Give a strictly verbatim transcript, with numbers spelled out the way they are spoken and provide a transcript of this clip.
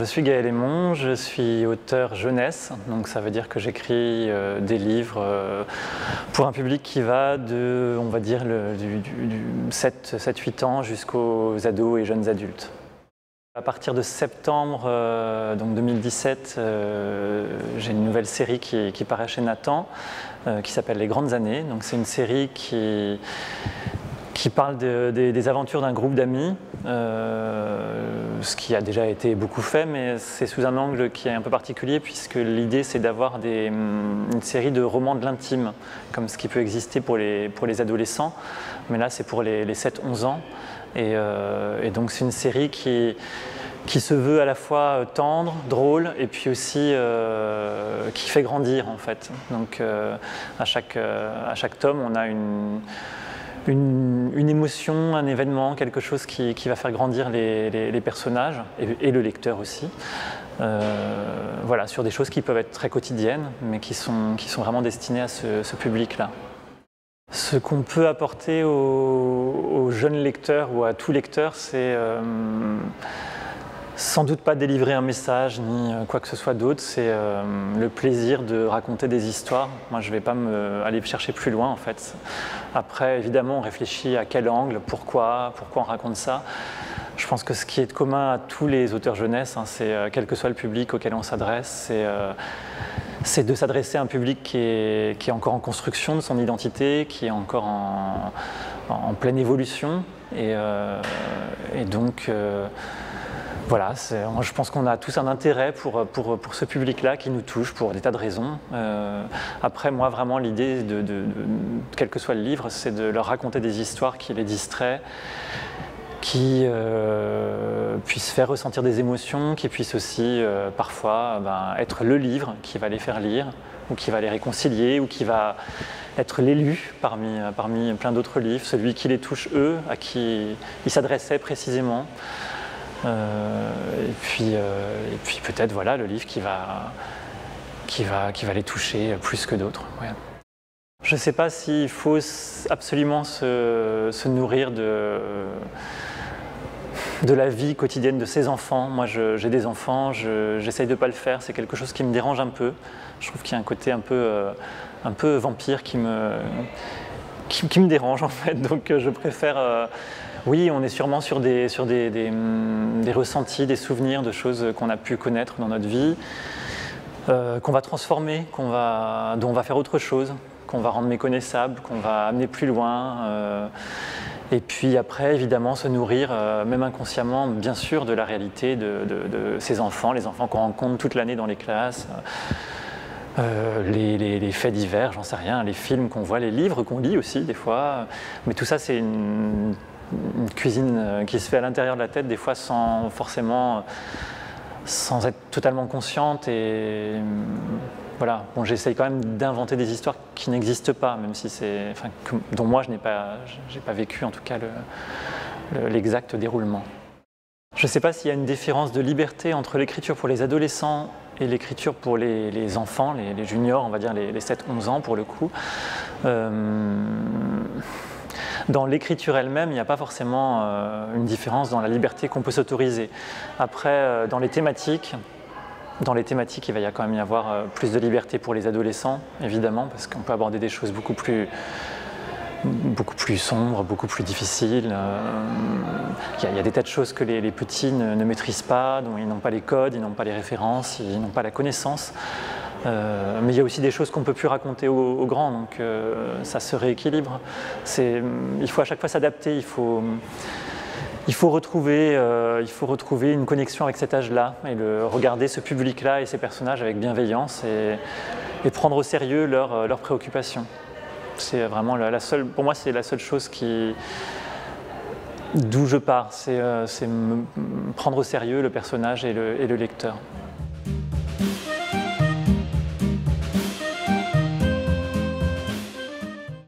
suis Gaël Aymon, je suis auteur jeunesse, donc ça veut dire que j'écris euh, des livres euh, pour un public qui va de, on va dire, le, du, du, du sept huit ans jusqu'aux ados et jeunes adultes. À partir de septembre euh, donc deux mille dix-sept, euh, j'ai une nouvelle série qui, qui paraît chez Nathan, euh, qui s'appelle Les Grandes Années. Donc c'est une série qui, qui parle de, de, des aventures d'un groupe d'amis, euh, ce qui a déjà été beaucoup fait, mais c'est sous un angle qui est un peu particulier, puisque l'idée c'est d'avoir des, une série de romans de l'intime, comme ce qui peut exister pour les, pour les adolescents, mais là c'est pour les, les sept onze ans. Et, euh, et donc c'est une série qui, qui se veut à la fois tendre, drôle, et puis aussi euh, qui fait grandir en fait. Donc euh, à, chaque, euh, à chaque tome, on a une, une, une émotion, un événement, quelque chose qui, qui va faire grandir les, les, les personnages, et, et le lecteur aussi. Euh, voilà, sur des choses qui peuvent être très quotidiennes, mais qui sont, qui sont vraiment destinées à ce, ce public-là. Ce qu'on peut apporter aux, aux jeunes lecteurs ou à tout lecteur, c'est euh, sans doute pas délivrer un message ni quoi que ce soit d'autre, c'est euh, le plaisir de raconter des histoires. Moi, je ne vais pas me, aller chercher plus loin en fait. Après, évidemment, on réfléchit à quel angle, pourquoi, pourquoi on raconte ça. Je pense que ce qui est commun à tous les auteurs jeunesse, hein, c'est euh, quel que soit le public auquel on s'adresse, c'est euh, c'est de s'adresser à un public qui est, qui est encore en construction de son identité, qui est encore en, en pleine évolution. Et, euh, et donc, euh, voilà, je pense qu'on a tous un intérêt pour, pour, pour ce public-là qui nous touche pour des tas de raisons. Euh, après, moi, vraiment, l'idée, de, de, de, quel que soit le livre, c'est de leur raconter des histoires qui les distraient, qui euh, puissent faire ressentir des émotions, qui puissent aussi euh, parfois ben, être le livre qui va les faire lire, ou qui va les réconcilier, ou qui va être l'élu parmi, parmi plein d'autres livres, celui qui les touche eux, à qui ils s'adressaient précisément. Euh, et puis, euh, et puis peut-être voilà, le livre qui va, qui va, qui va les toucher plus que d'autres. Ouais. Je ne sais pas s'il faut absolument se, se nourrir de, de la vie quotidienne de ses enfants. Moi, j'ai des enfants, j'essaye de ne pas le faire. C'est quelque chose qui me dérange un peu. Je trouve qu'il y a un côté un peu, euh, un peu vampire qui me, qui, qui me dérange, en fait. Donc, je préfère... Euh, oui, on est sûrement sur, des, sur des, des, des ressentis, des souvenirs de choses qu'on a pu connaître dans notre vie, euh, qu'on va transformer, qu'on va, dont on va faire autre chose, qu'on va rendre méconnaissable, qu'on va amener plus loin. Euh, et puis après, évidemment, se nourrir, euh, même inconsciemment, bien sûr, de la réalité de, de, de ces enfants, les enfants qu'on rencontre toute l'année dans les classes, euh, les, les, les faits divers, j'en sais rien, les films qu'on voit, les livres qu'on lit aussi, des fois. Mais tout ça, c'est une, une cuisine qui se fait à l'intérieur de la tête, des fois sans forcément... sans être totalement consciente. Et voilà, bon, j'essaye quand même d'inventer des histoires qui n'existent pas, même si c'est, enfin, que, dont moi je n'ai pas, j'ai pas vécu en tout cas l'exact le, le, déroulement. Je ne sais pas s'il y a une différence de liberté entre l'écriture pour les adolescents et l'écriture pour les, les enfants, les, les juniors, on va dire les, les sept onze ans pour le coup. Euh, Dans l'écriture elle-même, il n'y a pas forcément euh, une différence dans la liberté qu'on peut s'autoriser. Après, euh, dans les thématiques, dans les thématiques, il va y a quand même y avoir euh, plus de liberté pour les adolescents, évidemment, parce qu'on peut aborder des choses beaucoup plus, beaucoup plus sombres, beaucoup plus difficiles. Euh, il y a, il y a des tas de choses que les, les petits ne, ne maîtrisent pas, dont ils n'ont pas les codes, ils n'ont pas les références, ils n'ont pas la connaissance. Euh, mais il y a aussi des choses qu'on ne peut plus raconter aux, aux grands, donc euh, ça se rééquilibre. Il faut à chaque fois s'adapter, il faut, il, faut retrouver, euh, il faut retrouver une connexion avec cet âge-là et le, regarder ce public-là et ces personnages avec bienveillance et, et prendre au sérieux leurs leurs préoccupations. C'est vraiment la, la seule, pour moi, c'est la seule chose qui, d'où je pars, c'est euh, prendre au sérieux le personnage et le, et le lecteur.